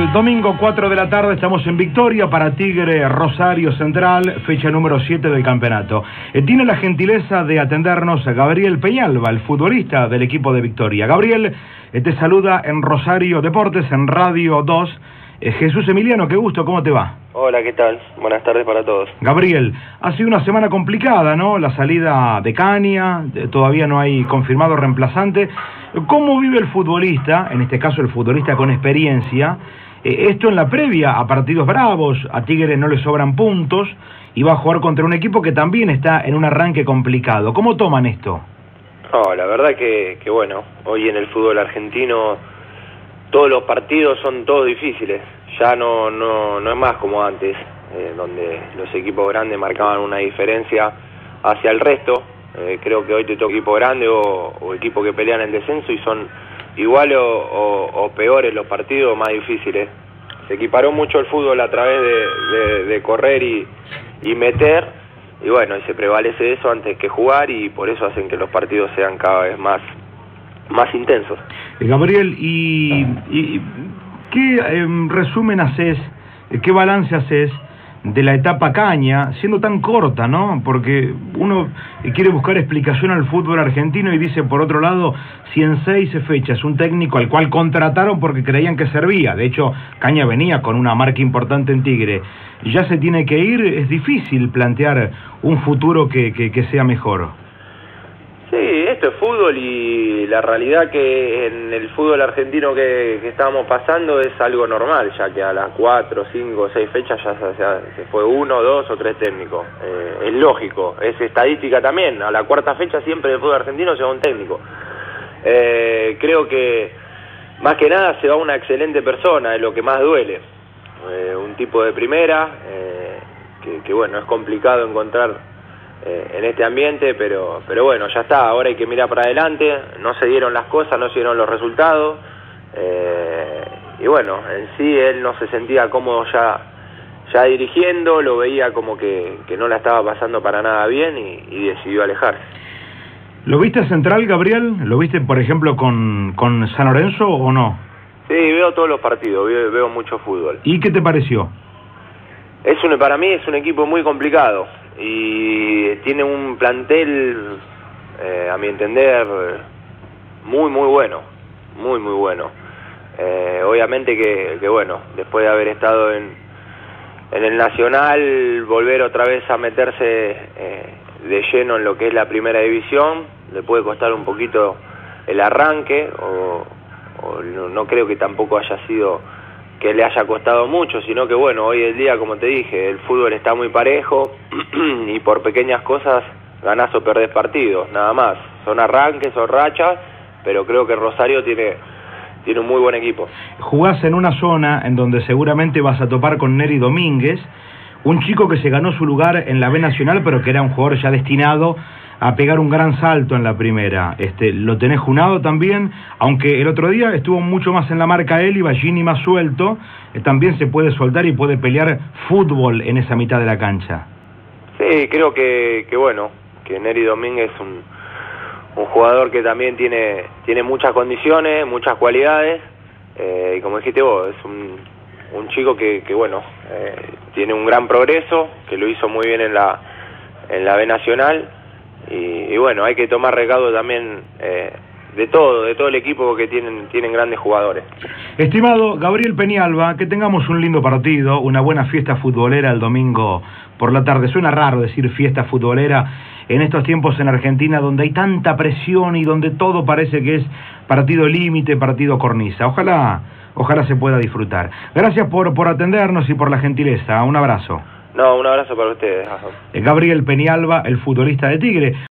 El domingo 4 de la tarde estamos en Victoria para Tigre Rosario Central, fecha número 7 del campeonato. Tiene la gentileza de atendernos a Gabriel Peñalba, el futbolista del equipo de Victoria. Gabriel, te saluda en Rosario Deportes, en Radio 2. Jesús Emiliano, qué gusto, ¿cómo te va? Hola, ¿qué tal? Buenas tardes para todos. Gabriel, ha sido una semana complicada, ¿no? La salida de Caña, todavía no hay confirmado reemplazante. ¿Cómo vive el futbolista, en este caso el futbolista con experiencia, esto en la previa a partidos bravos? A Tigre no le sobran puntos y va a jugar contra un equipo que también está en un arranque complicado. ¿Cómo toman esto? No, la verdad que bueno, hoy en el fútbol argentino todos los partidos son todos difíciles. Ya no es más como antes, donde los equipos grandes marcaban una diferencia hacia el resto. Creo que hoy te toca equipo grande o equipo que pelean el descenso y son iguales o peores los partidos, más difíciles. Se equiparó mucho el fútbol a través de correr y meter, y bueno, y se prevalece eso antes que jugar, y por eso hacen que los partidos sean cada vez más intensos. Gabriel, ¿y qué resumen haces, qué balance haces de la etapa Caña, siendo tan corta, ¿no? Porque uno quiere buscar explicación al fútbol argentino y dice, por otro lado, si en 6 fechas un técnico al cual contrataron porque creían que servía, de hecho Caña venía con una marca importante en Tigre, ya se tiene que ir, es difícil plantear un futuro que sea mejor. Sí, esto es fútbol, y la realidad que en el fútbol argentino que estábamos pasando es algo normal, ya que a las 4, 5, 6 fechas ya se fue 1, 2 o 3 técnicos. Es lógico, es estadística también. A la cuarta fecha siempre el fútbol argentino se va un técnico. Creo que más que nada se va una excelente persona, es lo que más duele. Un tipo de primera, que bueno, es complicado encontrar en este ambiente, pero bueno, ya está, ahora hay que mirar para adelante. No se dieron las cosas, no se dieron los resultados, y bueno, en sí él no se sentía cómodo ya dirigiendo, lo veía como que no la estaba pasando para nada bien, y decidió alejarse. ¿Lo viste Central, Gabriel? ¿Lo viste, por ejemplo, con San Lorenzo o no? Sí, veo todos los partidos, veo mucho fútbol. ¿Y qué te pareció? Para mí es un equipo muy complicado y tiene un plantel, a mi entender, muy bueno, muy bueno. Obviamente que bueno, después de haber estado en el Nacional, volver otra vez a meterse de lleno en lo que es la primera división, le puede costar un poquito el arranque, o no creo que tampoco haya sido que le haya costado mucho, sino que bueno, hoy en día, como te dije, el fútbol está muy parejo y por pequeñas cosas ganás o perdés partidos, nada más. Son arranques, son rachas, pero creo que Rosario tiene un muy buen equipo. Jugás en una zona en donde seguramente vas a topar con Neri Domínguez, un chico que se ganó su lugar en la B Nacional, pero que era un jugador ya destinado a pegar un gran salto en la primera. Lo tenés junado también, aunque el otro día estuvo mucho más en la marca él y Ballini más suelto, también se puede soltar y puede pelear fútbol en esa mitad de la cancha. Sí, creo que bueno, que Neri Domínguez es un jugador que también tiene muchas condiciones, muchas cualidades, y como dijiste vos, es un chico que bueno, tiene un gran progreso, que lo hizo muy bien en la B Nacional. Y bueno, hay que tomar recaudo también de todo el equipo, porque tienen grandes jugadores. Estimado Gabriel Peñalba, que tengamos un lindo partido, una buena fiesta futbolera el domingo por la tarde. Suena raro decir fiesta futbolera en estos tiempos en Argentina, donde hay tanta presión y donde todo parece que es partido límite, partido cornisa. Ojalá se pueda disfrutar. Gracias por atendernos y por la gentileza. Un abrazo. No, un abrazo para ustedes. Gabriel Peñalba, el futbolista de Tigre.